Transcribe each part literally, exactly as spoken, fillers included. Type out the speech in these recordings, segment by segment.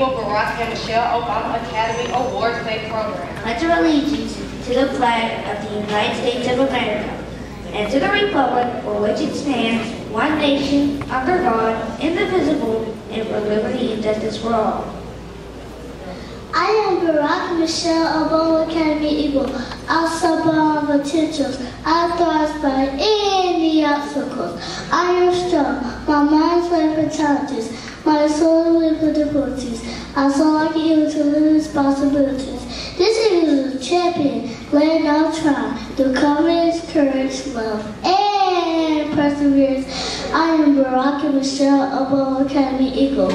annual Barack and Michelle Obama Academy Awards Day program. Pledge of allegiance to the flag of the United States of America and to the republic for which it stands, one nation, under God, indivisible, and for liberty and justice for all. I am Barack Michelle Obama Academy Eagle. I sublime potentials. I thrive by any obstacles. I am strong. My mind's life with challenges. My soul lives with difficulties. I soar like an eagle to live responsibilities. This is a champion, land of triumph, through confidence, courage, love, and perseverance. I am Barack Michelle Obama Academy Eagle.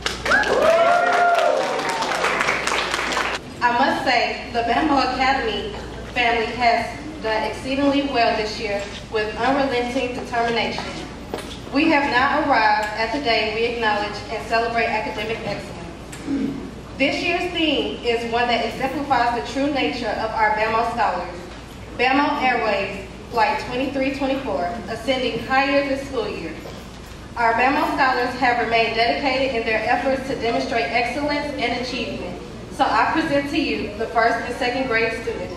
I must say, the Bama Academy family has done exceedingly well this year with unrelenting determination. We have now arrived at the day we acknowledge and celebrate academic excellence. This year's theme is one that exemplifies the true nature of our Bama scholars. Bama Airways Flight twenty-three twenty-four, ascending higher this school year. Our Bama scholars have remained dedicated in their efforts to demonstrate excellence and achievement. So I present to you the first and second grade students.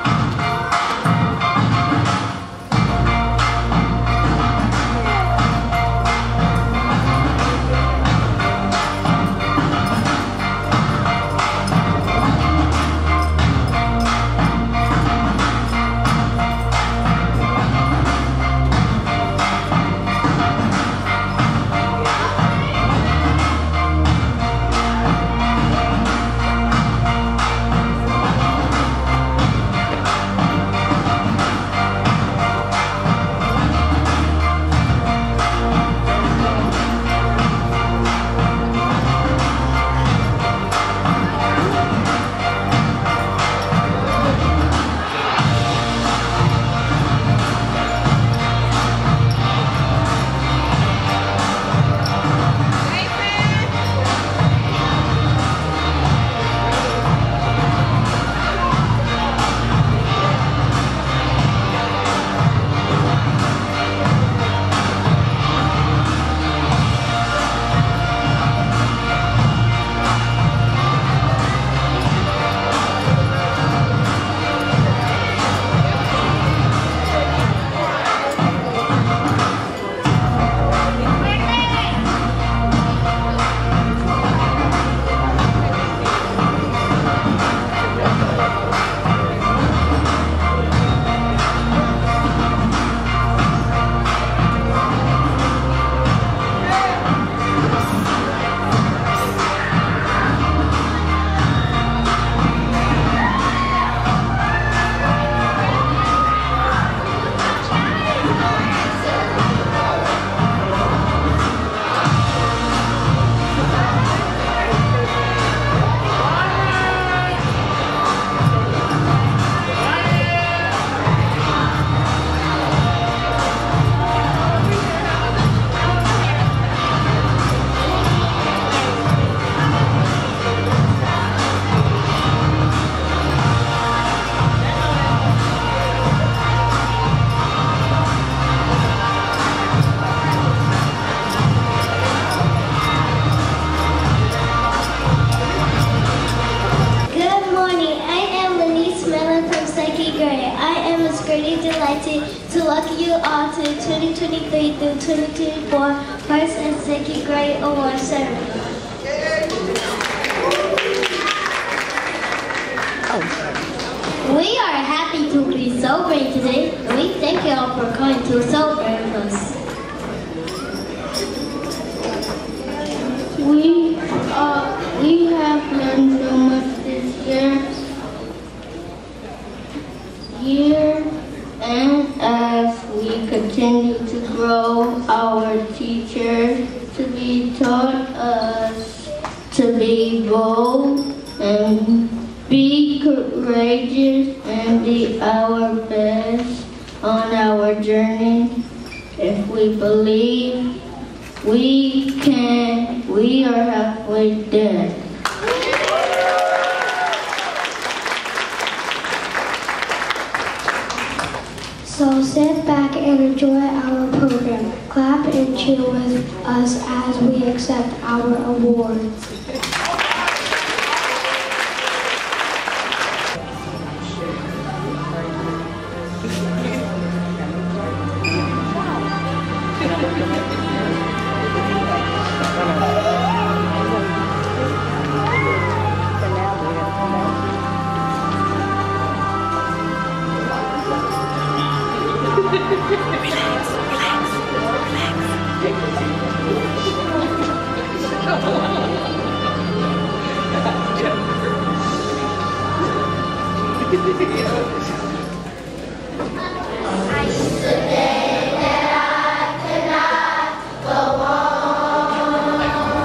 To welcome you all to the twenty twenty-three through twenty twenty-four first and second grade award ceremony. We are happy to be celebrating today, and we thank you all for coming to celebrate with us. We uh, we have learned so much this year. Year And as we continue to grow, our teachers to be taught us to be bold and be courageous and be our best on our journey. If we believe we can, we are halfway there. So sit back and enjoy our program. Clap and cheer with us as we accept our awards. I used to think that I could not go on.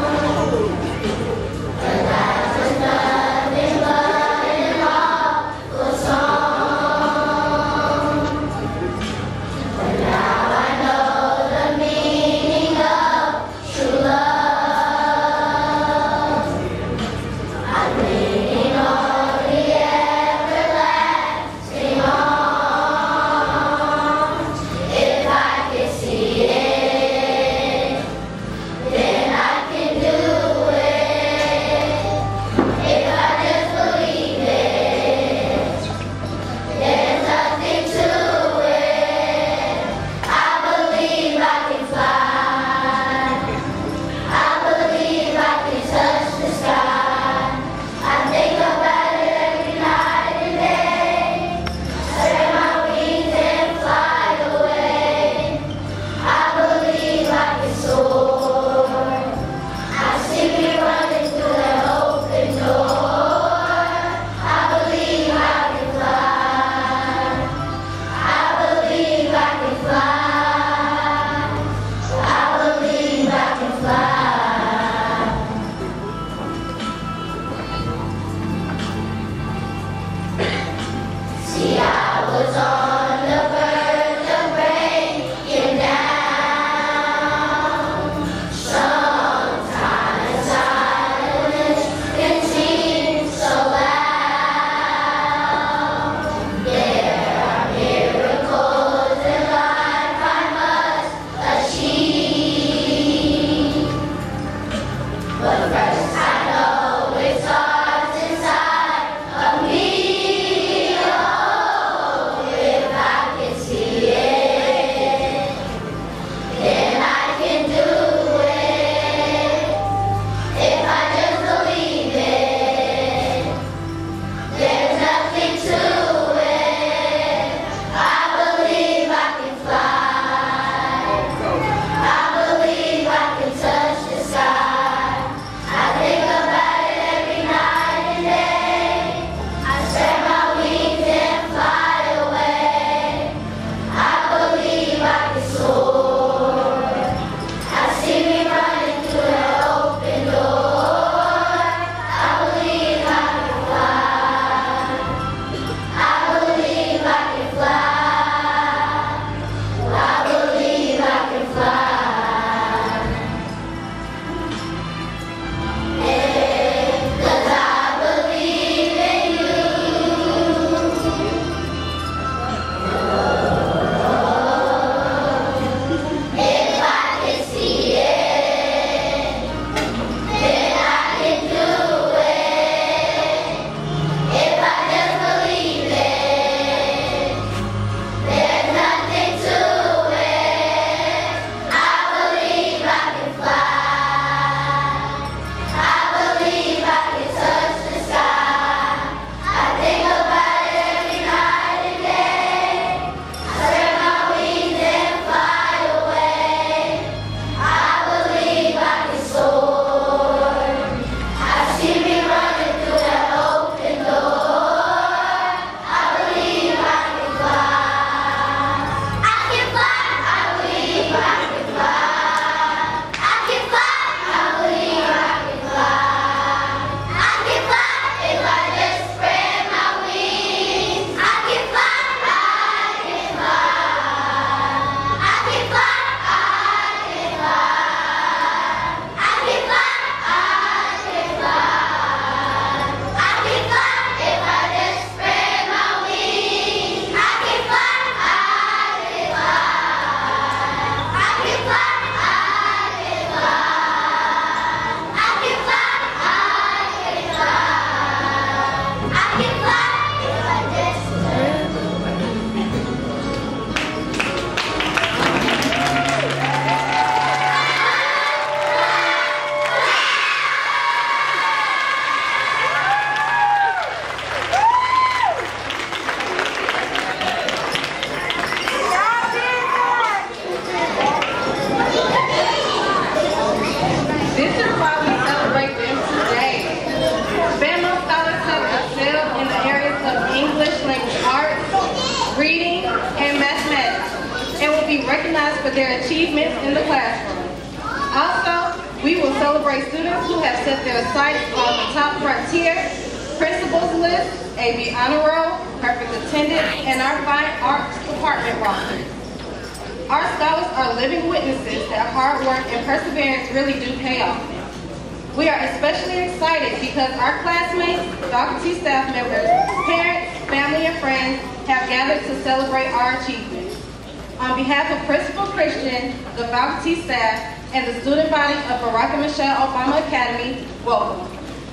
their achievements in the classroom. Also, we will celebrate students who have set their sights on the top frontier, principals list, A B honor roll, perfect attendance, and our fine arts department rosters. Our scholars are living witnesses that hard work and perseverance really do pay off. We are especially excited because our classmates, faculty, staff members, parents, family, and friends have gathered to celebrate our achievements. On behalf of Principal Christian, the faculty, staff, and the student body of Barack and Michelle Obama Academy, welcome.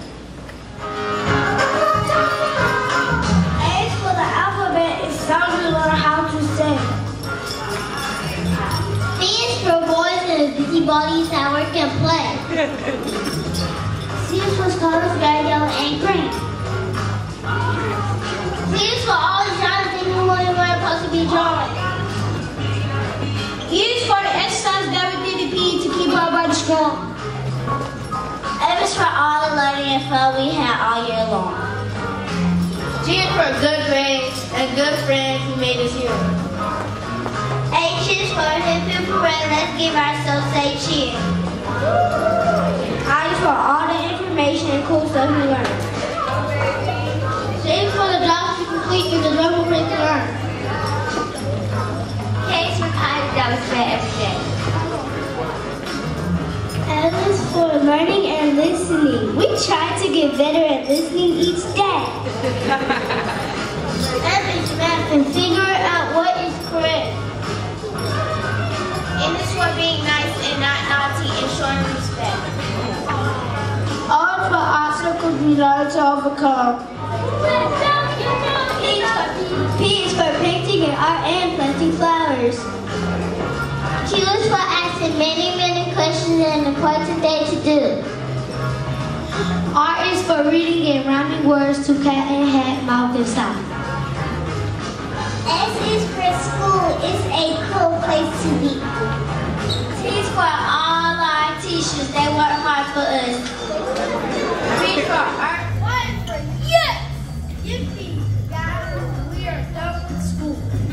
A for the alphabet is sound to learn how to say. B is for boys and busybodies that work and play. C is for colors red, yellow, and green. D is for all the drawing things we weren't supposed to be drawing. E is for the exercise that we did in P E to keep our body strong. F is for all the learning and fun we had all year long. G is for good grades and good friends who made us here. H is for hip hip hooray, let's give ourselves a cheer. I is for all the information and cool stuff we learned. J is for the jobs we complete and the level we learn. K is for time that was spent every day. L is for learning and listening. We try to get better at listening each day. M is math and figure out what is correct. N is for being nice and not naughty and showing respect. All for obstacles we learn to overcome. P is for, P is for painting and art and planting flowers. Q is for asking many, many questions and important things to do. R is for reading and rhyming words to cat and hat, mouth and sound. S is for school. It's a cool place to be. T is for all our teachers. They work hard for us. Three for art. One for yes! Yippee! Guys, we are done with school.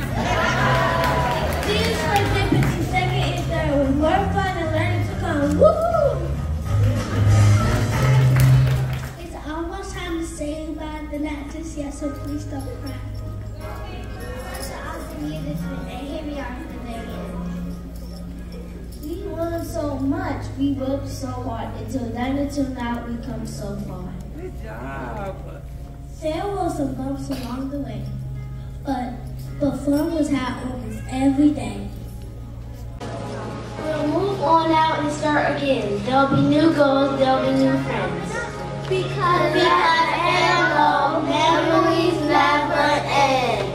D is for deputy. Second is there was more fun and learning to come. Woo! It's almost time to say goodbye, but not just yet, so please don't cry. And here we are for the day end. We learned so much. We worked so hard. Until then, until now, we come so far. Good job. There were some bumps along the way, but but fun was had almost every day. We'll move on out and start again. There'll be new goals. There'll be new friends. Because, because hello, memories never end.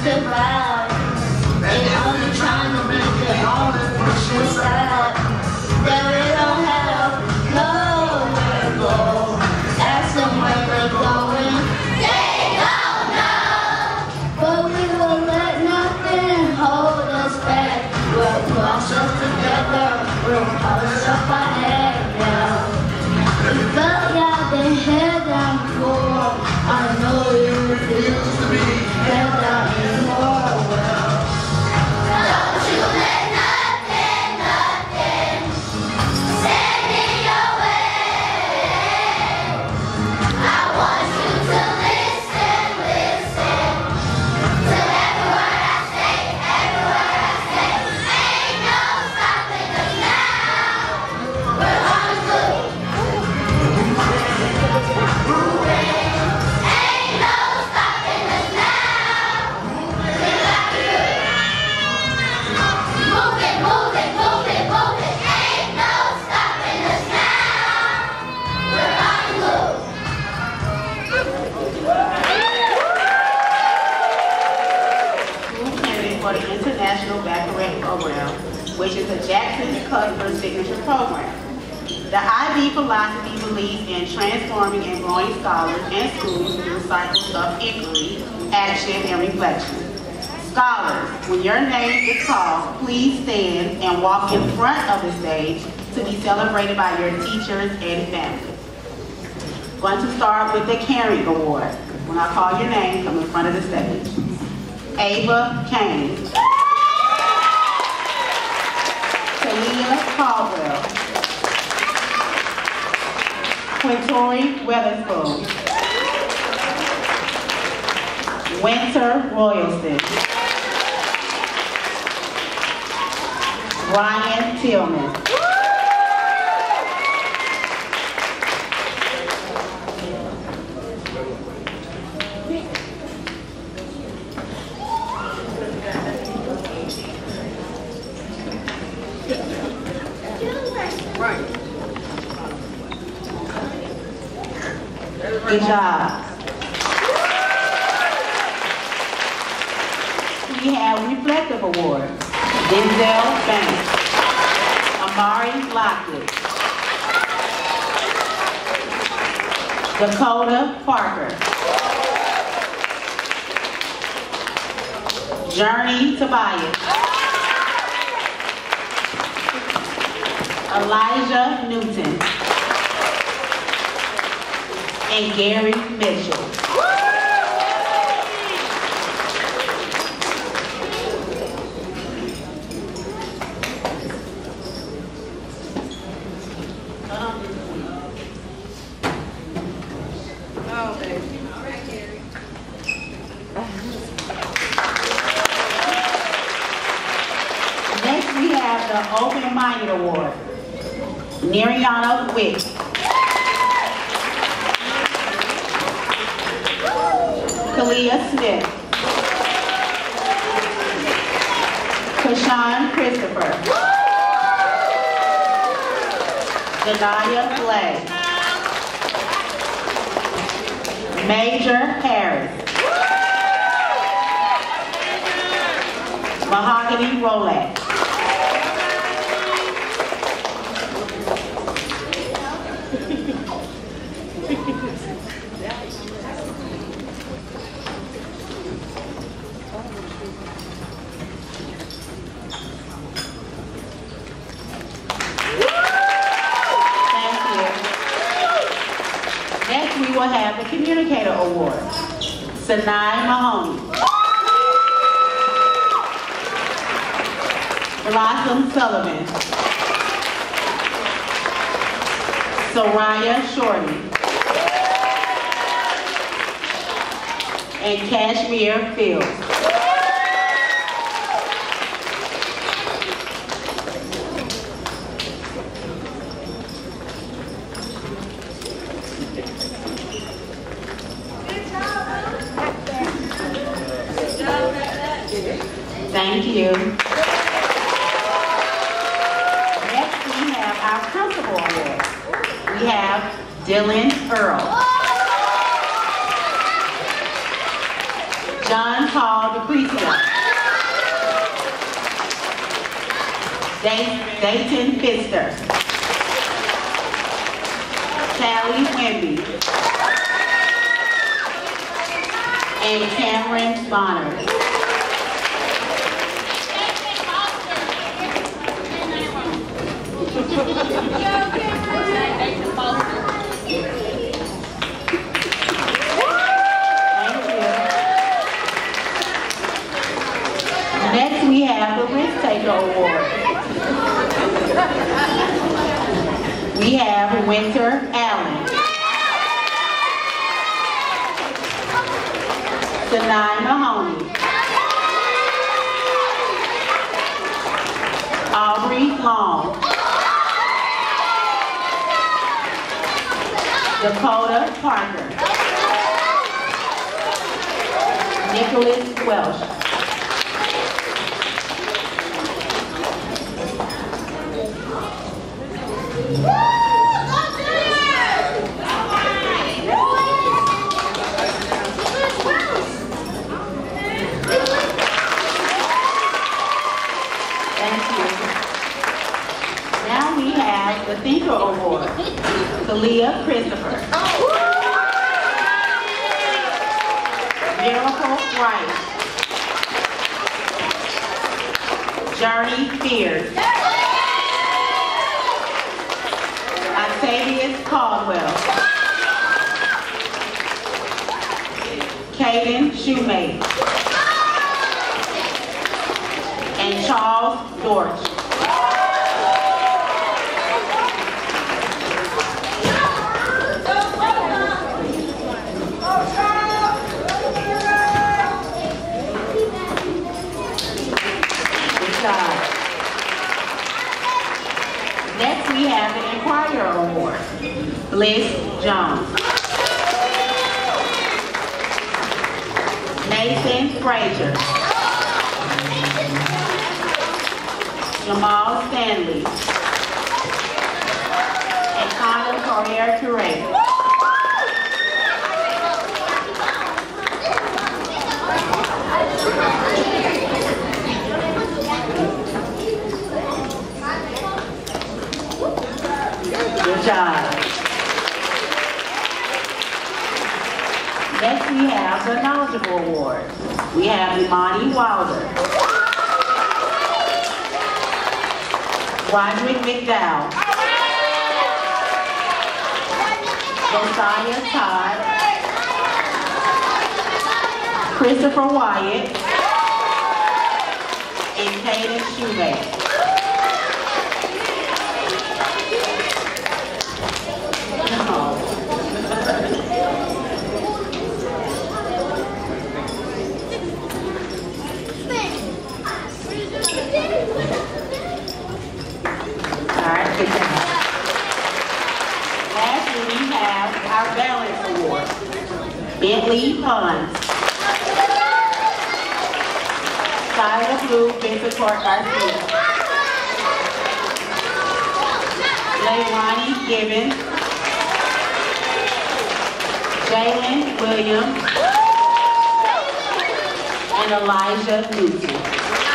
survive. They only trying to be the only push inside. That we don't have nowhere to go. Ask them where they're going. They don't know. But we will let nothing hold us back. We'll cross us together. We'll hold up our head now. We felt y'all been held down before. I know you refuse to be held down anymore. Well, don't you let nothing, nothing stand in your way. I want you to listen, listen to every word I say, every word I say. Ain't no stopping us now. We're on the move. Ain't no stopping us now. We got to move it, move it, move it, move it. Ain't no stopping us now. We're on the move. School candidate for the International Baccalaureate Program, which is a Jackson Cuthbert Signature Program. The I B philosophy believes in transforming and growing scholars and schools through cycles of inquiry, action, and reflection. Scholars, when your name is called, please stand and walk in front of the stage to be celebrated by your teachers and families. Going to start with the Caring Award. When I call your name, come in front of the stage. Ava Kane. Talia Caldwell. Quintori Weatherspoon. Winter Royalston. Ryan Tillman. Good job. We have Reflective Award. Denzel Banks. Amari Lockwood. Dakota Parker. Journey Tobias. Elijah Newton. And Gary Mitchell. Oh, baby. Next we have the Open Minded Award. Neriana Wick. Kalia Smith. Kashawn Christopher. Janaya Blay. Major Harris. Mahogany Rolak. We will have the Communicator Award. Sanai Mahoney. Blossom Sullivan. Soraya Shorty. And Kashmir Fields. Thank you. Next we have our Principal Award. We have Dylan Earl. John Paul DeCretio. Dayton Pfister. Callie Wemby. And Cameron Bonner. Next, we have the Risk Taker Award. We have Winter Allen, Sanai Mahoney, Aubrey Long, Dakota Parker, Nicholas Welsh. The Thinker Award, Kalia Christopher, Miracle Wright, Journey Fears, Octavius Caldwell, Caden Shoemate, and Charles Dortch. Next, we have the Inquirer Award, Bliss Jones, Nathan Frazier, Jamal Stanley, and Connor Correa Touré. Good job. Next, we have the Knowledgeable Award. We have Imani Wilder, Roderick McDowell, Josiah Todd, Christopher Wyatt, and Caden Shoemate. Alright, good job. Lastly, we have our Balance Award. Bentley Pons, Skylar Blue, Vincent Court Garcia, Leilani Gibbons, Jalen Williams, and Elijah Newton.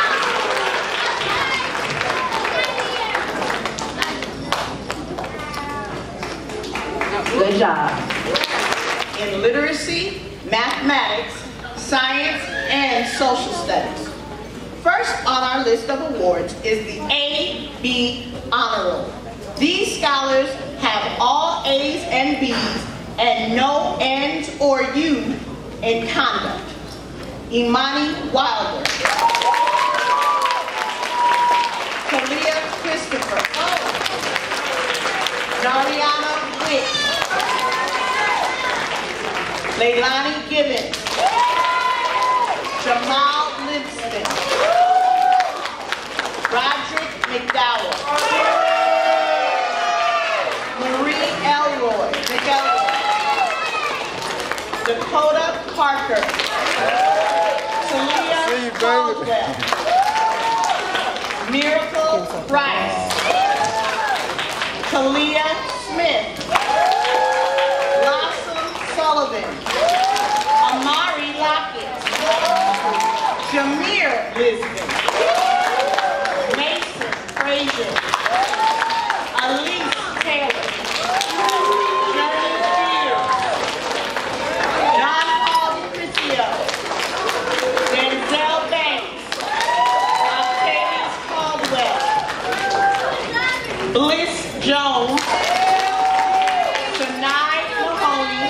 Good job. In literacy, mathematics, science, and social studies. First on our list of awards is the A B Honor Roll. These scholars have all A's and B's and no N's or U in conduct. Imani Wilder, Kalia Christopher, Dariana Witt, Leilani Gibbons, Jamal Livingston, Roderick McDowell, Marie Elroy, McElroy, Dakota Parker, Talia Caldwell, Miracle Rice, Talia Smith, Blossom Sullivan, Amari Lockett, Jameer Lisbon, Mason Frazier, Elise Taylor, Journey Spears, John Paul DiCrisio, Denzel Banks, Octavius Caldwell, Bliss Jones, Shania Mahoney,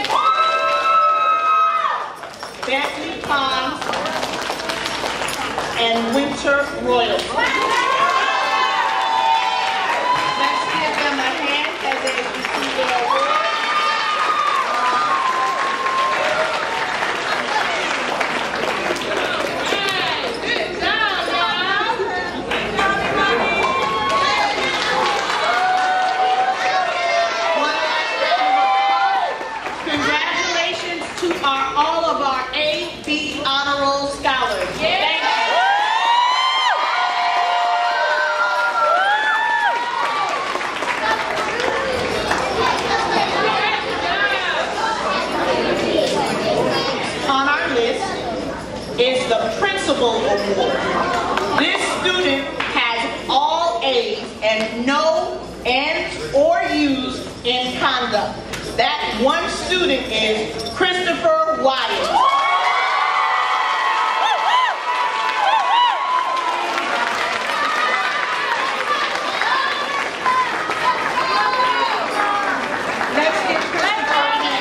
Bethany Pons, and Winter Royal. Let's give them a hand as they receive their award. Congratulations to our, all of our A B Honor Roll scholars. Thank you. On our list is the Principal Award. This student has all A's and no N's or U's in conduct. That one student is Christopher Wyatt. Let's give Christopher a hand.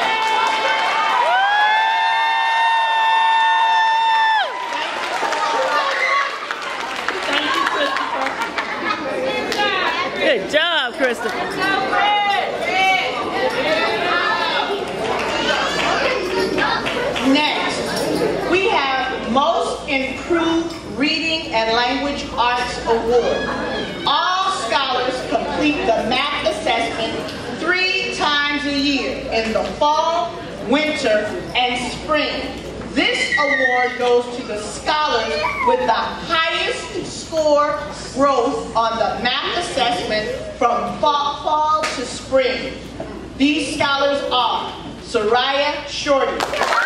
Thank you, Christopher. Good job, Christopher. Next, we have Most Improved Reading and Language Arts Award. All scholars complete the math assessment three times a year in the fall, winter, and spring. This award goes to the scholars with the highest score growth on the math assessment from fall, fall to spring. These scholars are Soraya Shorty,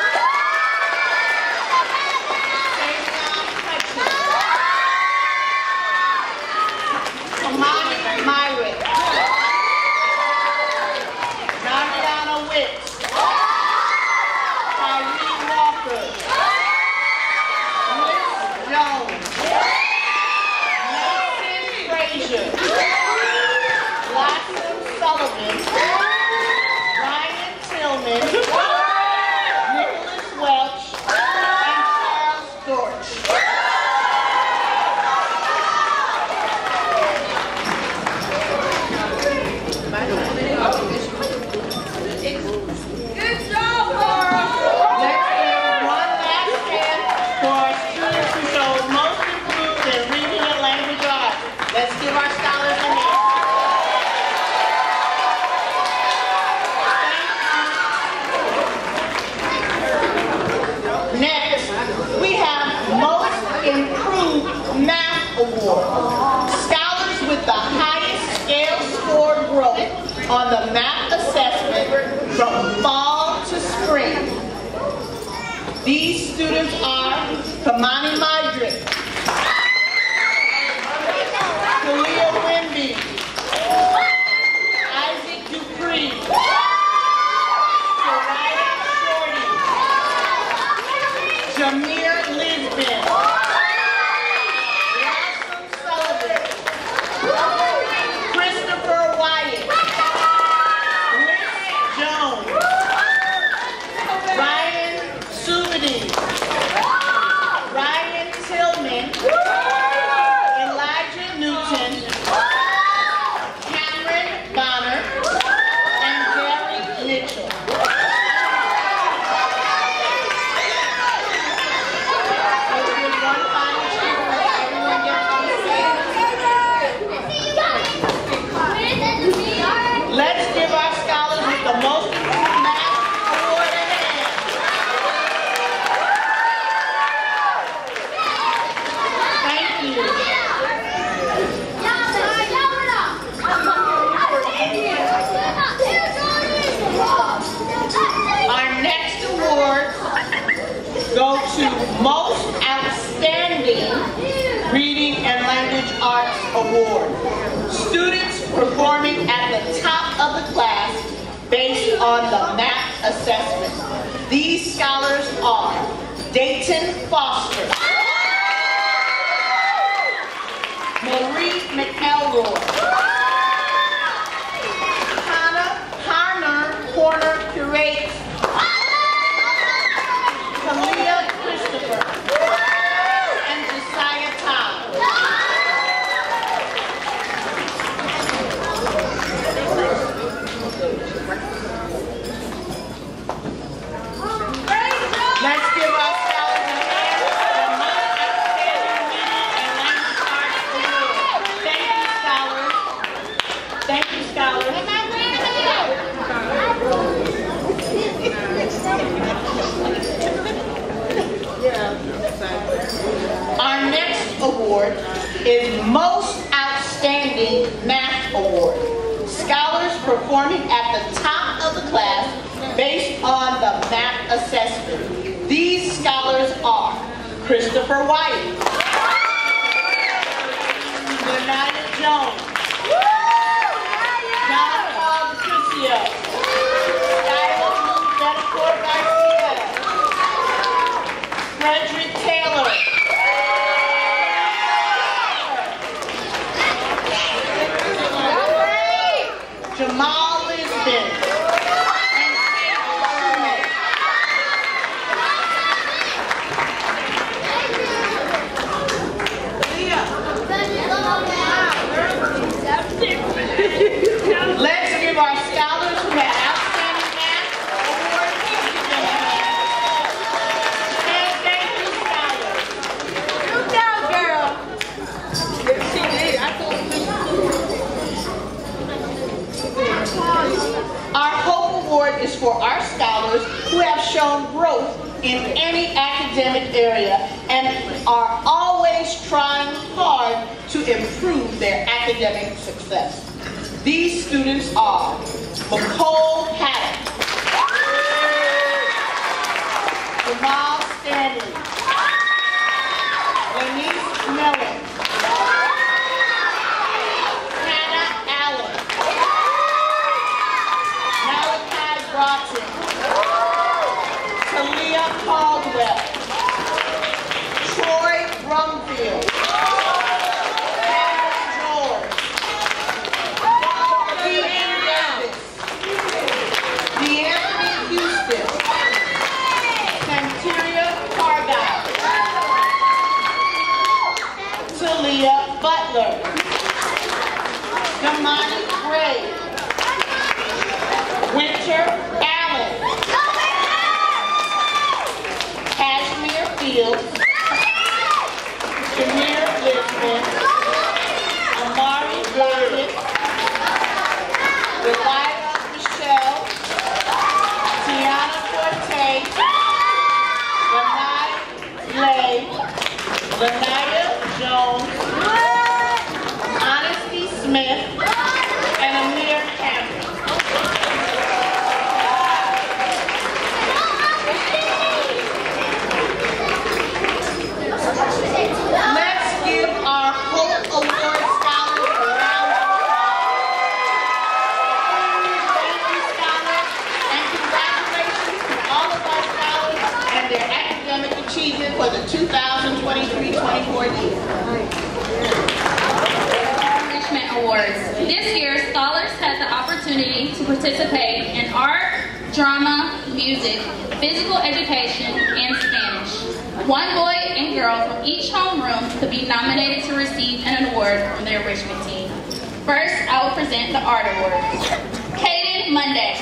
Tamani Myrick, Mariana Witt, Tyree Walker, Liz Jones, Mason Frazier, Blossom Sullivan, Ryan Tillman, Nicholas Welch, and Charles Dortch. Let's give one last hand for our students who showed most improved in reading and language arts. Let's give our scholars a hand. Next, we have Most Improved Math Award. Scholars with the highest scale score growth on the math assessment from fall to spring. These students are Kamani Madrid, Kalia Wimby, Isaac Dupree, Soraya Shorty, Jameer Lisbon, Blossom Sullivan, Christopher Wyatt, Liz Jones, Ryan Subadi, Ryan Tillman, Elijah Newton, Cameron Bonner, and Gary Mitchell. Let's give one award. Students performing at the top of the class based on the MAP assessment. These scholars are Dayton Foster, Marie McElroy, Hannah Harner Corner Curate, Kalia Christopher, and Josiah Todd. Let's give our scholars an hand for the most outstanding math and language arts award. Thank you, scholars. Thank you, scholars. Our next award is Most Outstanding Math Award. Scholars performing at the top of the class based on the MAP assessment. These scholars are Christopher White, Renata Jones, John Paul Patricio, Skylar Betancourt Garcia, Frederick Taylor, Jamal Lisbon, and Taylor Smith. Let's give our scholars who had outstanding math awards. And thank you, scholars. Good job, girl. Our Hope Award is for our scholars who have shown growth in any academic area and are always trying hard to improve their academic success. These students are Nicole Haddock, Jamal Stanley, Denise Miller, Hannah Allen, Malachi Broughton, Talia Caldwell, Troy Brumfield, Cameron George, Dean Davis, DeAnthony Houston, Santeria Cargyle, Talia Butler, Damani Gray, Winter Allen, Cashmere Fields, Shamir Lisbon, Amari Blackett, Delilah Michelle, Tiana Forte, Lanai Lay, Lanaya Jones, Honesty Smith, and Amir Cameron. Let's give our Hope Award scholars a round of applause. Thank you, scholars, and congratulations to all of our scholars and their academic achievement for the two thousand twenty-three twenty-four year. Enrichment Awards. This year, scholars had the opportunity to participate in art, drama, music, physical education, and Spanish. One boy and girl from each homeroom could be nominated to receive an award from their enrichment team. First, I will present the art awards. Caden Monday.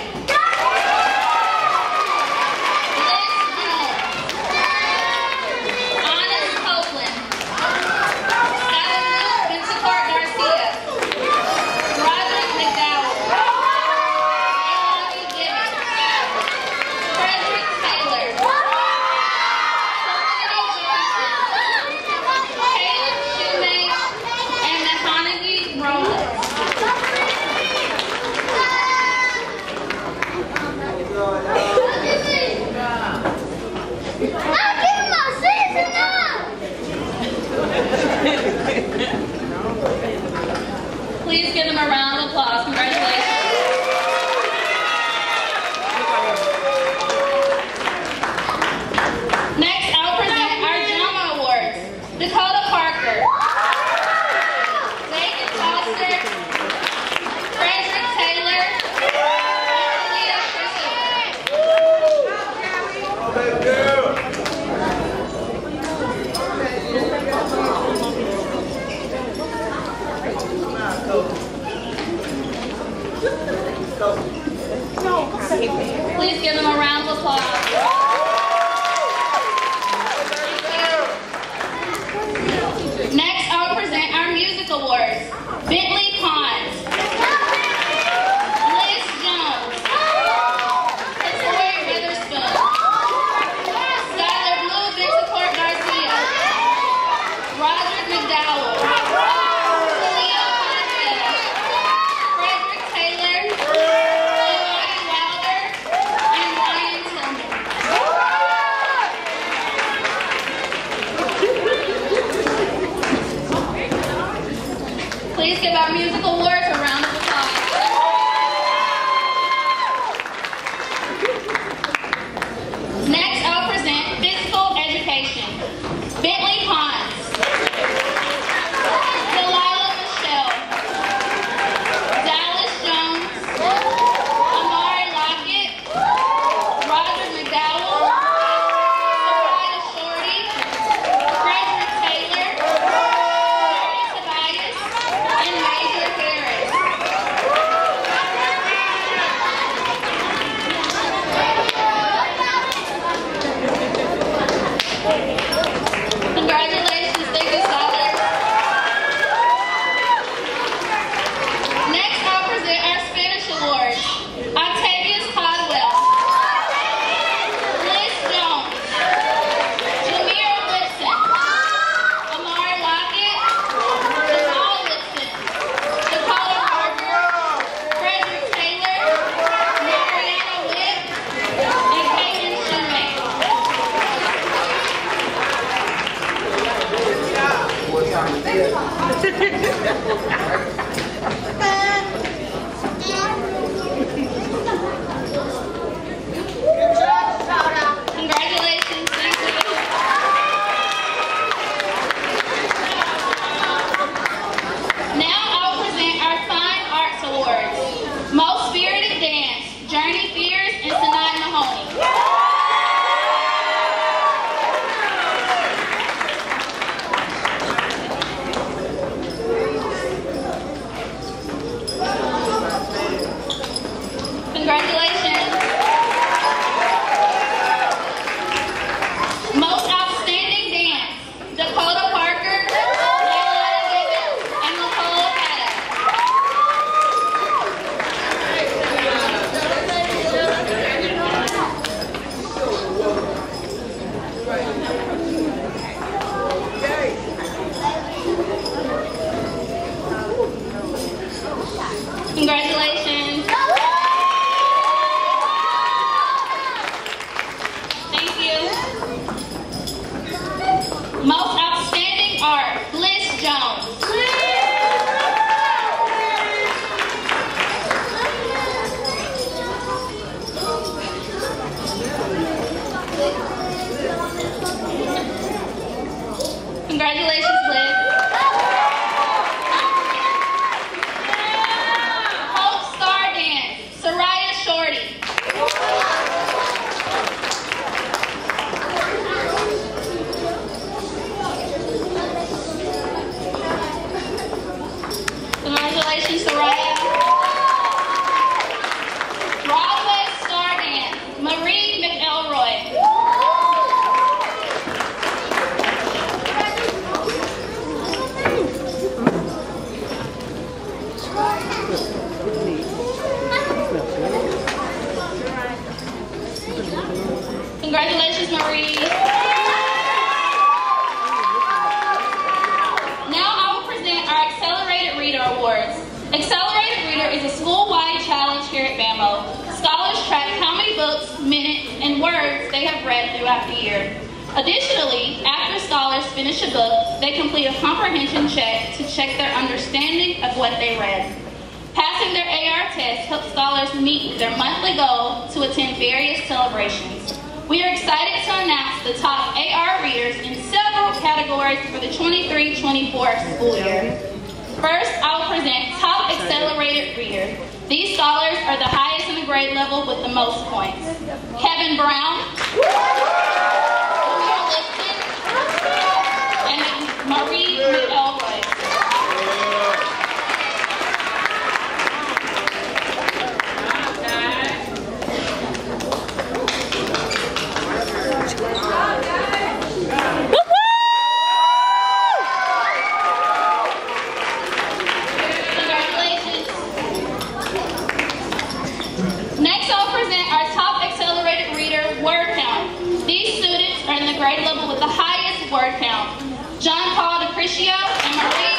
Liz Jones. Honest Copeland. Skylar Betancourt Garcia. Roderick McDowell. Elodie Gibbons. Frederick Taylor. Caleb Shoemake and Nahanagi Rollins. Please give them a round of applause. Congratulations. Next, I'll present our drama awards. Dakota Parker, Megan Foster, Frederick Taylor, and Leah Please give them a round of applause. Next, I'll present our music awards. Bentley Pons, Liz Jones, Victoria Witherspoon, Skylar Blue, Victor Garcia, Roger McDowell, Talia Ponte, Frederick Taylor, Levi Wilder, and Ryan Tillman. Please give our music awards a round of applause. Next, I'll present physical education. Bentley Pons, Delilah Michelle, Dallas Jones, Amari Lockett, Roger McDowell, Soraya Shorty, Frederick Taylor, Mary Tobias, and Major Harris. Congratulations, thank you, scholars. Next, I'll present our Spanish awards. Octavius Codwell, Liz Jones, Jamira Whitson, Amari Lockett, Jamal Whitson, Dakota Parker, Frederick Taylor, Mariana Witt, and Caitlin Shoemake. Congratulations, thank you. Now I'll present our Fine Arts Awards. Most Spirited Dance, Journey Fears and Sanai Mahoney. Congratulations. Most Outstanding Dance, Dakota Parker, Leilani Gibbons, and Nicole Hatta. Congratulations. Thank you. Most Outstanding Art, Bliss Jones. Congratulations, Bliss. Hope Star Dance, Soraya Shorty. Congratulations, Soraya. Broadway Star Dance, Marie McElroy. Congratulations, Marie. Now I will present our Accelerated Reader Awards. Accelerated Reader is a school-wide challenge here at BAMO. Scholars track how many books, minutes, and words they have read throughout the year. Additionally, after scholars finish a book, they complete a comprehension check to check their understanding of what they read. Passing their A R test helps scholars meet their monthly goal to attend various celebrations. We are excited to announce the top A R readers in several categories for the twenty-three twenty-four school year. First, I will present top accelerated reader. These scholars are the highest in the grade level with the most points. Kevin Brown, and Marie McElroy. Grade level with the highest word count. John Paul DeCriscio and Marie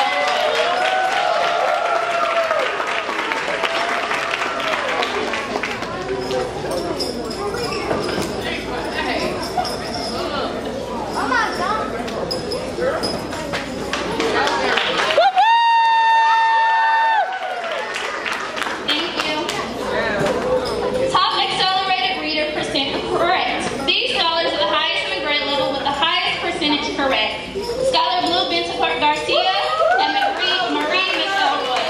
Oh my God. Thank you. Top accelerated reader percent correct. These scholars are the highest grade level with the highest percentage correct. Scholar Blue Bentacort Garcia and Marie, Marie McElroy.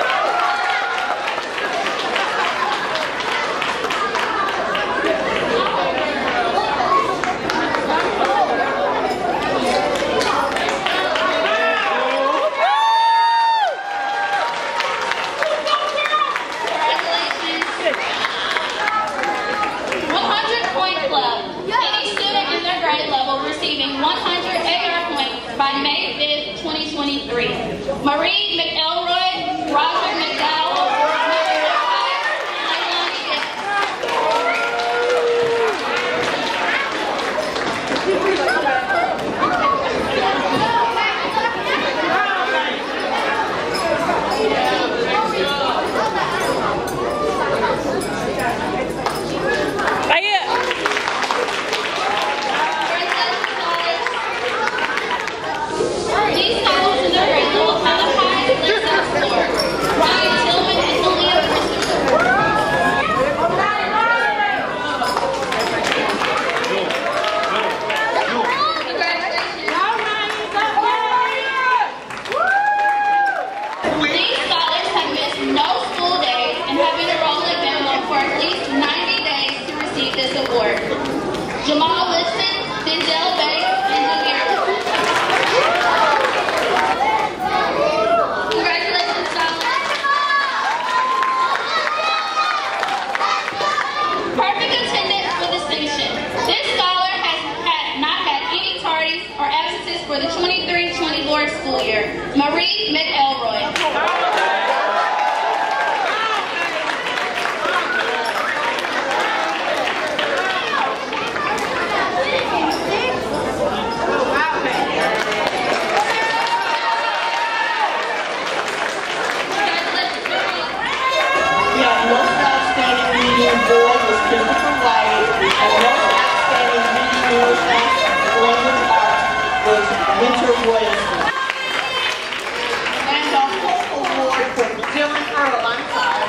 Congratulations. one hundred point club. Any student in their grade level receiving one hundred A R points by May fifth, twenty twenty-three. Marie McElroy, Roger McDowell, these scholars in their grade level have the highest listening score. Ryan Tillman and Malia Christopher. These scholars have missed no school days and have been enrolled in Bama for at least ninety days to receive this award. Jamal Liston, Denzel Bates, and Jameer. Congratulations, scholars. Perfect attendance with distinction. This scholar has had, not had any tardies or absences for the twenty-three twenty-four school year. Marie McElroy. Most outstanding medium board was Christopher White, and most outstanding medium English was Winter Williamson. And the Hope Award for Dylan Earl, I'm sorry.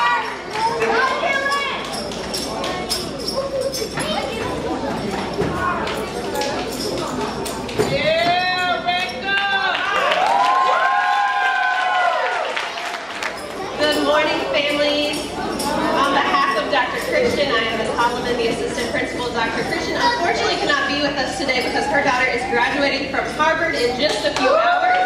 Yeah, Rebecca! Good morning, families. On behalf of Doctor Christian, I am Miz Holloman, the assistant principal. Doctor Christian unfortunately cannot be with us today because her daughter is graduating from Harvard in just a few hours.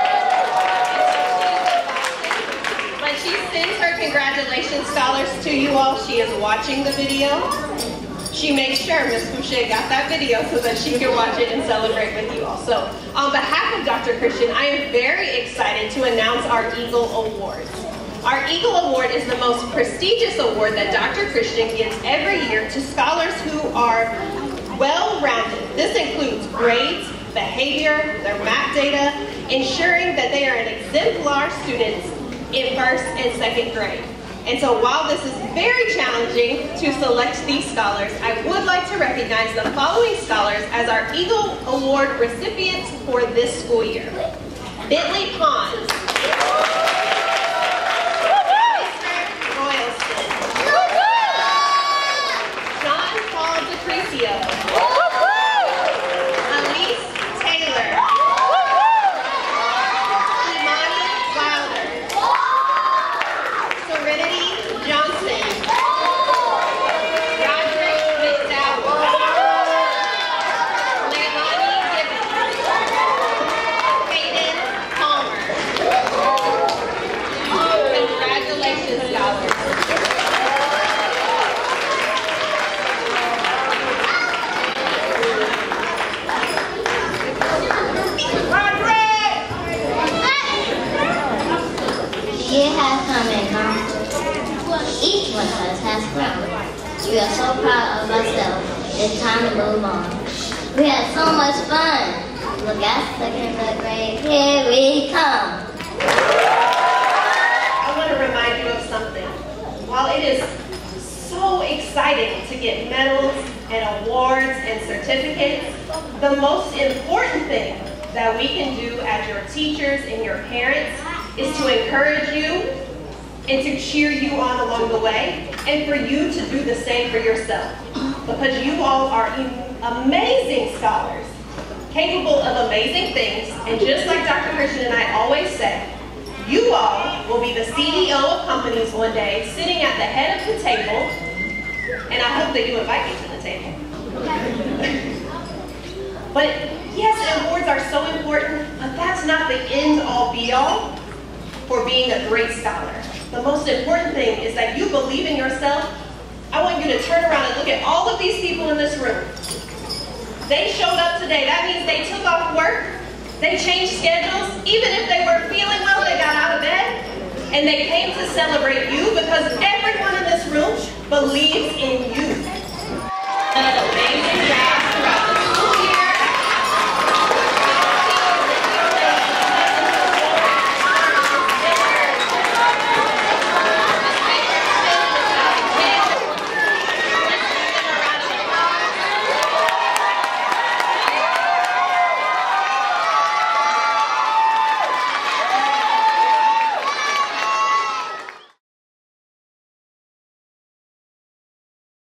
But she sends her congratulations scholars to you all. She is watching the video. She made sure Miz Boucher got that video so that she can watch it and celebrate with you all. So on behalf of Doctor Christian, I am very excited to announce our Eagle Awards. Our Eagle Award is the most prestigious award that Doctor Christian gives every year to scholars who are well-rounded. This includes grades, behavior, their math data, ensuring that they are an exemplar students in first and second grade. And so while this is very challenging to select these scholars, I would like to recognize the following scholars as our Eagle Award recipients for this school year. Bentley Pons. Royalston. John Paul DeCrisio. Elise Taylor. Imani Wilder. Serenity Johnson. Roderick McDowell. Leilani Gibbons. Hayden Palmer. Congratulations, scholars. The year has come and gone. Each one of us has grown. We are so proud of ourselves. It's time to move on. We had so much fun. Look at second grade. Here we come. I want to remind you of something. While it is so exciting to get medals and awards and certificates, the most important thing that we can do as your teachers and your parents is to encourage you and to cheer you on along the way, and for you to do the same for yourself. Because you all are amazing scholars, capable of amazing things, and just like Doctor Christian and I always say, you all will be the C E O of companies one day, sitting at the head of the table, and I hope that you invite me to the table. But yes, awards are so important, but that's not the end-all be-all for being a great scholar. The most important thing is that you believe in yourself. I want you to turn around and look at all of these people in this room. They showed up today. That means they took off work. They changed schedules. Even if they weren't feeling well, they got out of bed. And they came to celebrate you because everyone in this room believes in you.